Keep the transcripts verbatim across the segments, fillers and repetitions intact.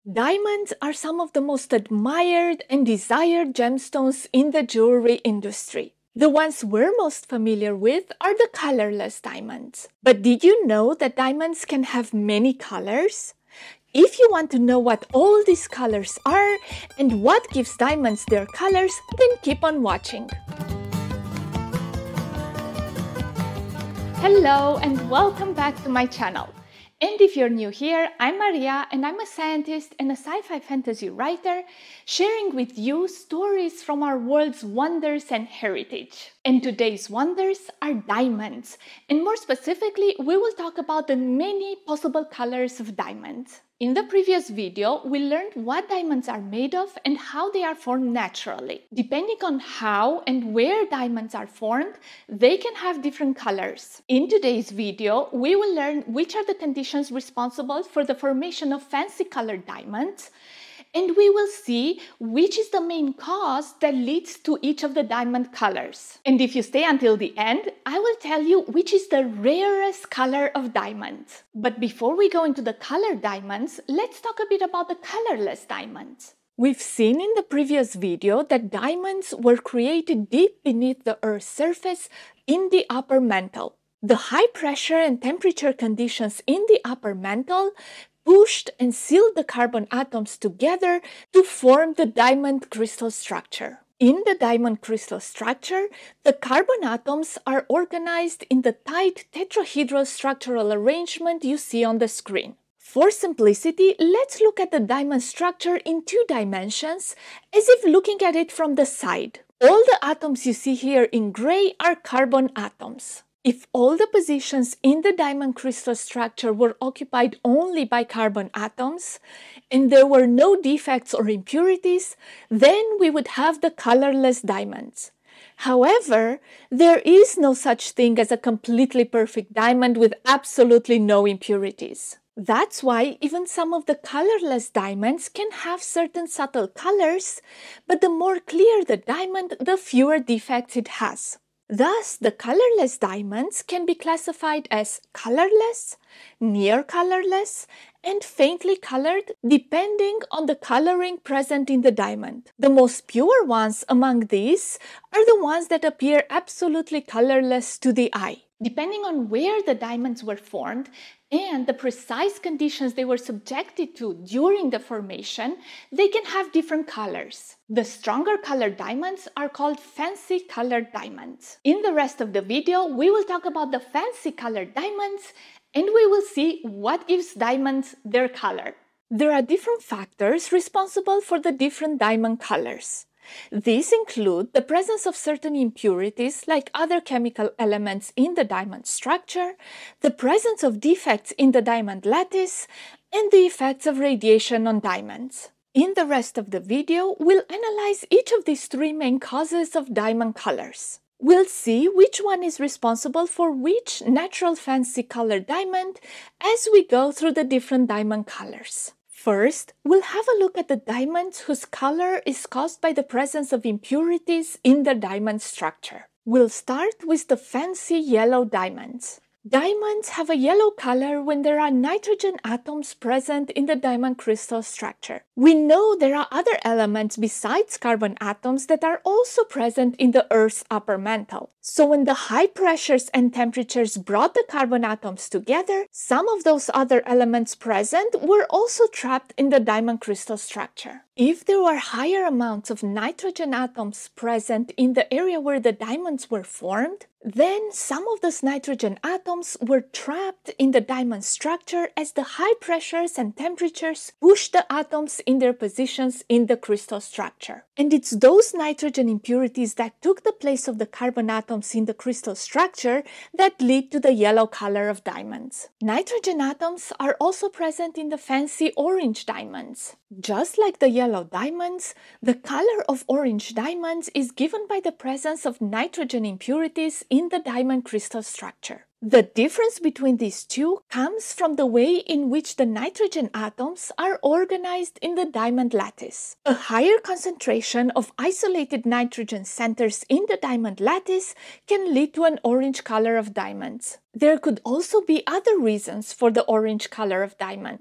Diamonds are some of the most admired and desired gemstones in the jewelry industry. The ones we're most familiar with are the colorless diamonds. But did you know that diamonds can have many colors? If you want to know what all these colors are and what gives diamonds their colors, then keep on watching. Hello and welcome back to my channel. And if you're new here, I'm Maria and I'm a scientist and a sci-fi fantasy writer, sharing with you stories from our world's wonders and heritage. And today's wonders are diamonds, and more specifically, we will talk about the many possible colors of diamonds. In the previous video, we learned what diamonds are made of and how they are formed naturally. Depending on how and where diamonds are formed, they can have different colors. In today's video, we will learn which are the conditions responsible for the formation of fancy colored diamonds, and we will see which is the main cause that leads to each of the diamond colors. And if you stay until the end, I will tell you which is the rarest color of diamonds. But before we go into the colored diamonds, let's talk a bit about the colorless diamonds. We've seen in the previous video that diamonds were created deep beneath the Earth's surface in the upper mantle. The high pressure and temperature conditions in the upper mantle pushed and sealed the carbon atoms together to form the diamond crystal structure. In the diamond crystal structure, the carbon atoms are organized in the tight tetrahedral structural arrangement you see on the screen. For simplicity, let's look at the diamond structure in two dimensions, as if looking at it from the side. All the atoms you see here in gray are carbon atoms. If all the positions in the diamond crystal structure were occupied only by carbon atoms, and there were no defects or impurities, then we would have the colorless diamonds. However, there is no such thing as a completely perfect diamond with absolutely no impurities. That's why even some of the colorless diamonds can have certain subtle colors, but the more clear the diamond, the fewer defects it has. Thus, the colorless diamonds can be classified as colorless, near colorless, and faintly colored depending on the coloring present in the diamond. The most pure ones among these are the ones that appear absolutely colorless to the eye. Depending on where the diamonds were formed and the precise conditions they were subjected to during the formation, they can have different colors. The stronger colored diamonds are called fancy colored diamonds. In the rest of the video, we will talk about the fancy colored diamonds and we will see what gives diamonds their color. There are different factors responsible for the different diamond colors. These include the presence of certain impurities like other chemical elements in the diamond structure, the presence of defects in the diamond lattice, and the effects of radiation on diamonds. In the rest of the video, we'll analyze each of these three main causes of diamond colors. We'll see which one is responsible for which natural fancy colored diamond as we go through the different diamond colors. First, we'll have a look at the diamonds whose color is caused by the presence of impurities in the diamond structure. We'll start with the fancy yellow diamonds. Diamonds have a yellow color when there are nitrogen atoms present in the diamond crystal structure. We know there are other elements besides carbon atoms that are also present in the Earth's upper mantle. So when the high pressures and temperatures brought the carbon atoms together, some of those other elements present were also trapped in the diamond crystal structure. If there were higher amounts of nitrogen atoms present in the area where the diamonds were formed, then some of those nitrogen atoms were trapped in the diamond structure as the high pressures and temperatures pushed the atoms in their positions in the crystal structure. And it's those nitrogen impurities that took the place of the carbon atoms in the crystal structure that lead to the yellow color of diamonds. Nitrogen atoms are also present in the fancy orange diamonds. Just like the yellow diamonds, the color of orange diamonds is given by the presence of nitrogen impurities in the diamond crystal structure. The difference between these two comes from the way in which the nitrogen atoms are organized in the diamond lattice. A higher concentration of isolated nitrogen centers in the diamond lattice can lead to an orange color of diamonds. There could also be other reasons for the orange color of diamonds.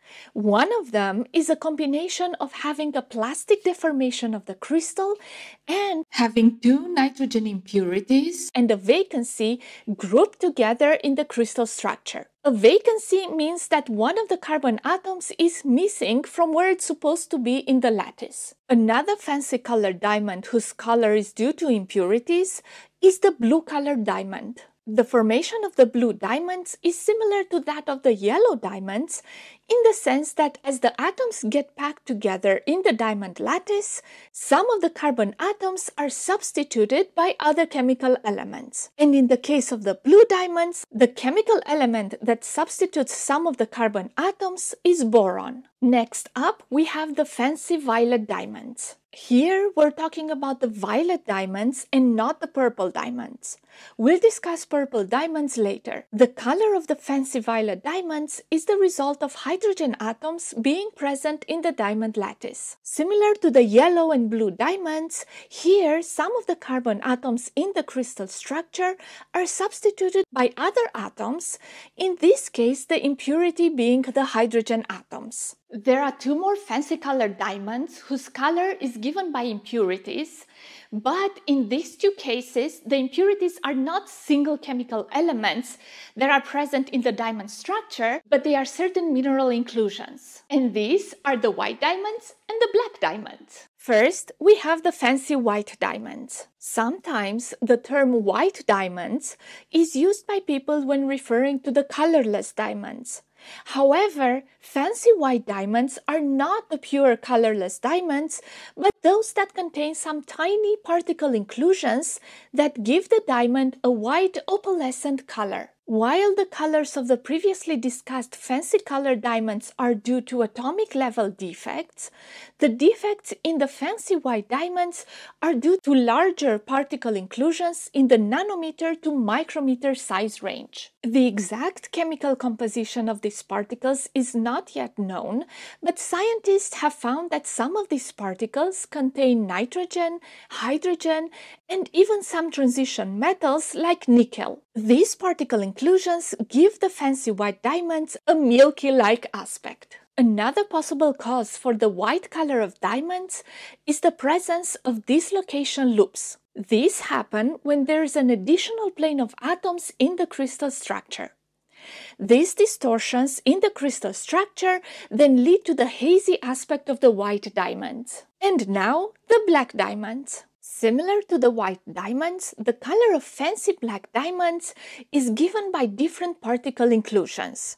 One of them is a combination of having a plastic deformation of the crystal and having two nitrogen impurities and a vacancy grouped together in the crystal structure. A vacancy means that one of the carbon atoms is missing from where it's supposed to be in the lattice. Another fancy colored diamond whose color is due to impurities is the blue colored diamond. The formation of the blue diamonds is similar to that of the yellow diamonds in the sense that as the atoms get packed together in the diamond lattice, some of the carbon atoms are substituted by other chemical elements. And in the case of the blue diamonds, the chemical element that substitutes some of the carbon atoms is boron. Next up, we have the fancy violet diamonds. Here, we're talking about the violet diamonds and not the purple diamonds. We'll discuss purple diamonds later. The color of the fancy violet diamonds is the result of hydrogen atoms being present in the diamond lattice. Similar to the yellow and blue diamonds, here some of the carbon atoms in the crystal structure are substituted by other atoms, in this case the impurity being the hydrogen atoms. There are two more fancy colored diamonds whose color is given by impurities, but in these two cases, the impurities are not single chemical elements that are present in the diamond structure, but they are certain mineral inclusions. And these are the white diamonds and the black diamonds. First, we have the fancy white diamonds. Sometimes the term white diamonds is used by people when referring to the colorless diamonds. However, fancy white diamonds are not the pure colorless diamonds, but those that contain some tiny particle inclusions that give the diamond a white opalescent color. While the colors of the previously discussed fancy colored diamonds are due to atomic level defects, the defects in the fancy white diamonds are due to larger particle inclusions in the nanometer to micrometer size range. The exact chemical composition of these particles is not yet known, but scientists have found that some of these particles contain nitrogen, hydrogen, and even some transition metals like nickel. These particle inclusions give the fancy white diamonds a milky-like aspect. Another possible cause for the white color of diamonds is the presence of dislocation loops. These happen when there is an additional plane of atoms in the crystal structure. These distortions in the crystal structure then lead to the hazy aspect of the white diamonds. And now, the black diamonds. Similar to the white diamonds, the color of fancy black diamonds is given by different particle inclusions.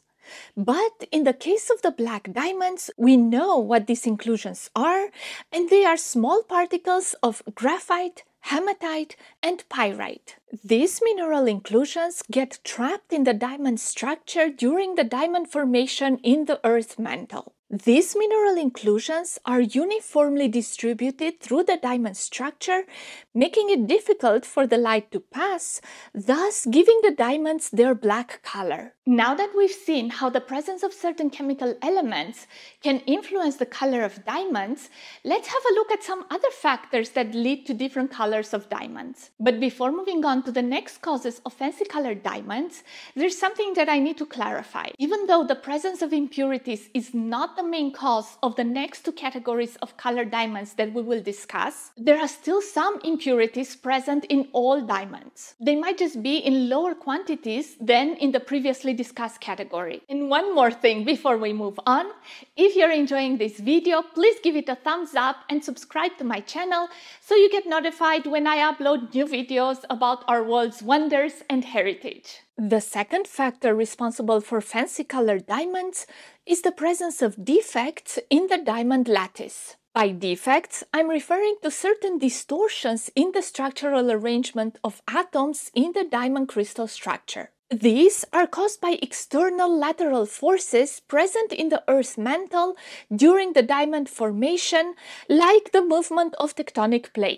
But in the case of the black diamonds, we know what these inclusions are, and they are small particles of graphite, hematite, and pyrite. These mineral inclusions get trapped in the diamond structure during the diamond formation in the Earth mantle. These mineral inclusions are uniformly distributed through the diamond structure, making it difficult for the light to pass, thus giving the diamonds their black color. Now that we've seen how the presence of certain chemical elements can influence the color of diamonds, let's have a look at some other factors that lead to different colors of diamonds. But before moving on to the next causes of fancy colored diamonds, there's something that I need to clarify. Even though the presence of impurities is not the main cause of the next two categories of colored diamonds that we will discuss, there are still some impurities present in all diamonds. They might just be in lower quantities than in the previously discussed category. And one more thing before we move on, if you're enjoying this video, please give it a thumbs up and subscribe to my channel so you get notified when I upload new videos about our world's wonders and heritage. The second factor responsible for fancy colored diamonds is the presence of defects in the diamond lattice. By defects, I'm referring to certain distortions in the structural arrangement of atoms in the diamond crystal structure. These are caused by external lateral forces present in the Earth mantle during the diamond formation, like the movement of tectonic plates.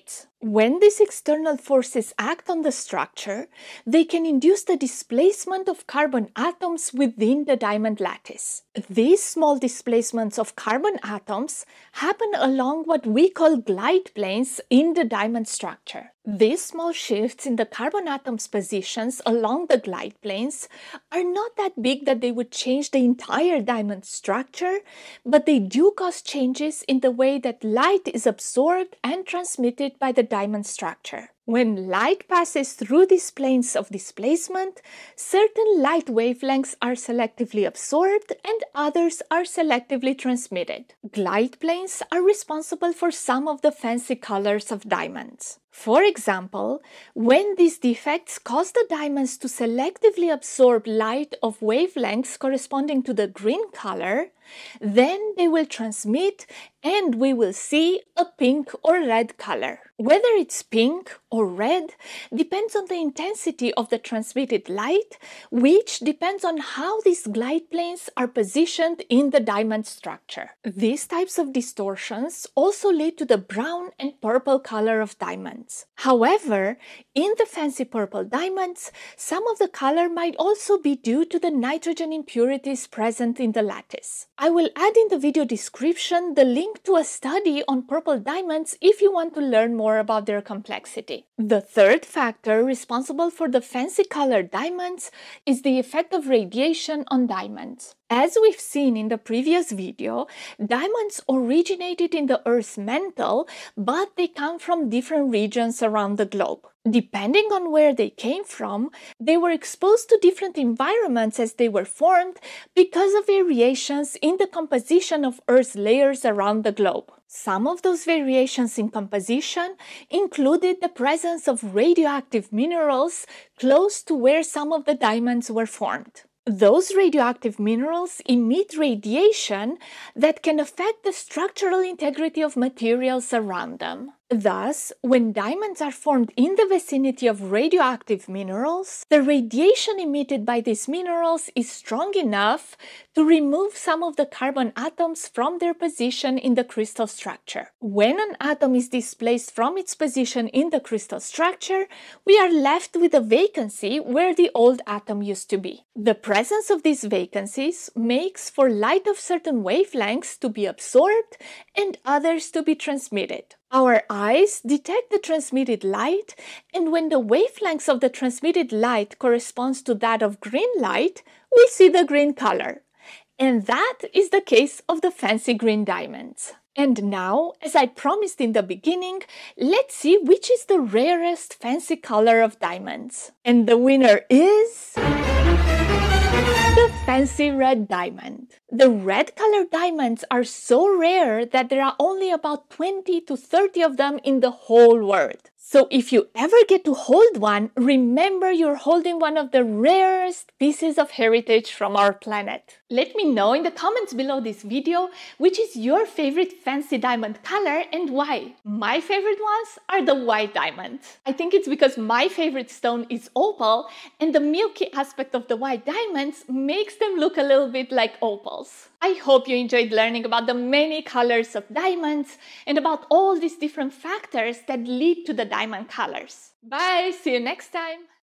When these external forces act on the structure, they can induce the displacement of carbon atoms within the diamond lattice. These small displacements of carbon atoms happen along what we call glide planes in the diamond structure. These small shifts in the carbon atoms' positions along the glide planes are not that big that they would change the entire diamond structure, but they do cause changes in the way that light is absorbed and transmitted by the diamond structure. When light passes through these planes of displacement, certain light wavelengths are selectively absorbed and others are selectively transmitted. Glide planes are responsible for some of the fancy colors of diamonds. For example, when these defects cause the diamonds to selectively absorb light of wavelengths corresponding to the green color, then they will transmit and we will see a pink or red color. Whether it's pink or red depends on the intensity of the transmitted light, which depends on how these glide planes are positioned in the diamond structure. These types of distortions also lead to the brown and purple color of diamonds. However, in the fancy purple diamonds, some of the color might also be due to the nitrogen impurities present in the lattice. I will add in the video description the link to a study on purple diamonds if you want to learn more about their complexity. The third factor responsible for the fancy colored diamonds is the effect of radiation on diamonds. As we've seen in the previous video, diamonds originated in the Earth's mantle, but they come from different regions around the globe. Depending on where they came from, they were exposed to different environments as they were formed because of variations in the composition of Earth's layers around the globe. Some of those variations in composition included the presence of radioactive minerals close to where some of the diamonds were formed. Those radioactive minerals emit radiation that can affect the structural integrity of materials around them. Thus, when diamonds are formed in the vicinity of radioactive minerals, the radiation emitted by these minerals is strong enough to remove some of the carbon atoms from their position in the crystal structure. When an atom is displaced from its position in the crystal structure, we are left with a vacancy where the old atom used to be. The presence of these vacancies makes for light of certain wavelengths to be absorbed and others to be transmitted. Our eyes detect the transmitted light, and when the wavelengths of the transmitted light corresponds to that of green light, we see the green color. And that is the case of the fancy green diamonds. And now, as I promised in the beginning, let's see which is the rarest fancy color of diamonds. And the winner is the fancy red diamond. The red colored diamonds are so rare that there are only about twenty to thirty of them in the whole world. So if you ever get to hold one, remember you're holding one of the rarest pieces of heritage from our planet. Let me know in the comments below this video which is your favorite fancy diamond color and why. My favorite ones are the white diamonds. I think it's because my favorite stone is opal, and the milky aspect of the white diamonds makes them look a little bit like opals. I hope you enjoyed learning about the many colors of diamonds and about all these different factors that lead to the diamond colors. Bye, see you next time!